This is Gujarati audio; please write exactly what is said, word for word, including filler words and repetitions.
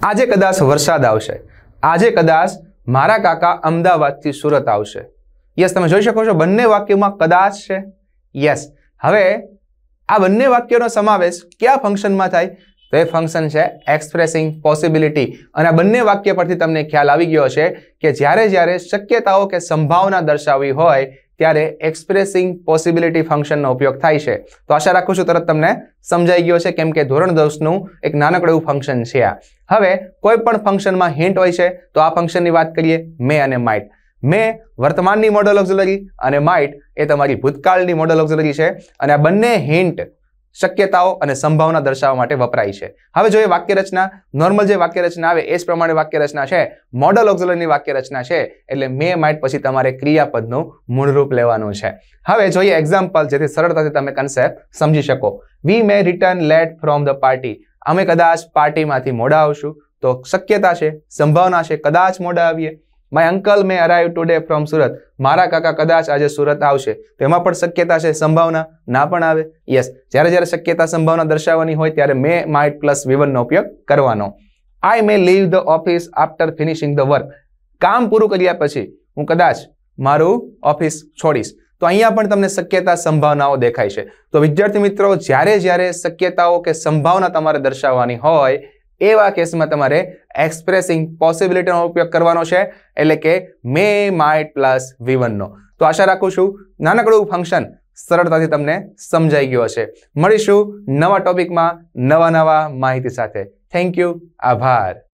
આજે કદાચ વરસાદ આવશે, આજે કદાચ મારા કાકા અમદાવાદથી સુરત આવશે. યસ, તમે જોઈ શકો છો બંને વાક્યોમાં કદાચ છે. યસ, હવે આ બંને વાક્યોનો સમાવેશ કયા ફંક્શનમાં થાય? તો એ ફંક્શન છે એક્સપ્રેસિંગ પોસિબિલિટી. અને આ બંને વાક્ય પરથી તમને ખ્યાલ આવી ગયો છે કે જ્યારે જ્યારે શક્યતાઓ કે સંભાવના દર્શાવવી હોય ત્યારે એક્સપ્રેસિંગ પોસિબિલિટી ફંક્શનનો ઉપયોગ થાય છે. તો આશા રાખું છું તરત તમને સમજાઈ ગયો છે, કેમ કે ધોરણ દસ નું એક નાનકડું એવું ફંક્શન છે આ. હવે કોઈ પણ ફંક્શનમાં હિન્ટ હોય છે, તો આ ફંક્શનની વાત કરીએ મે અને માઇટ. મે વર્તમાનની મોડલ ઓક્ઝિલરી અને માઇટ એ તમારી ભૂતકાળની મોડલ ઓક્ઝિલરી છે. અને આ બંને હિન્ટ શક્યતાઓ અને સંભાવના દર્શાવવા માટે વપરાય છે. હવે જોઈએ વાક્ય રચના. નોર્મલ જે વાક્ય રચના આવે એ જ પ્રમાણે વાક્ય રચના છે. મોડલ ઓક્ઝિલરીની વાક્ય રચના છે એટલે મે માઇટ પછી તમારે ક્રિયાપદનું મૂળરૂપ લેવાનું છે. હવે જોઈએ એક્ઝામ્પલ, જેથી સરળતાથી તમે કન્સેપ્ટ સમજી શકો. We may return late from the party. અમે કદાચ પાર્ટીમાંથી મોડા આવશું. તો શક્યતા છે, સંભાવના છે કદાચ મોડા આવીએ. My uncle may arrive today from Surat. મારા કાકા કદાચ આજે સુરત આવશે. તેમાં પણ શક્યતા છે, સંભાવના ના પણ આવે. યસ, જ્યારે જ્યારે શક્યતા સંભાવના દર્શાવવાની હોય ત્યારે may might plus V one નો ઉપયોગ કરવાનો. I may leave the office after finishing the work. કામ પૂરું કર્યા પછી હું કદાચ મારું ઓફિસ છોડીશ. તો અહીંયા પણ તમને શક્યતા સંભાવનાઓ દેખાય છે. તો વિદ્યાર્થી મિત્રો, જ્યારે જ્યારે શક્યતાઓ કે સંભાવના તમારે દર્શાવવાની હોય એવા કેસમાં તમારે એક્સપ્રેસિંગ પોસિબિલિટીનો ઉપયોગ કરવાનો છે, એટલે કે may might plus V one નો. તો આશા રાખું છું નાનકડું ફંક્શન સરળતાથી તમને સમજાઈ ગયું હશે. મળીશું નવા ટોપિકમાં નવા નવા માહિતી સાથે. થેન્ક યુ, આભાર.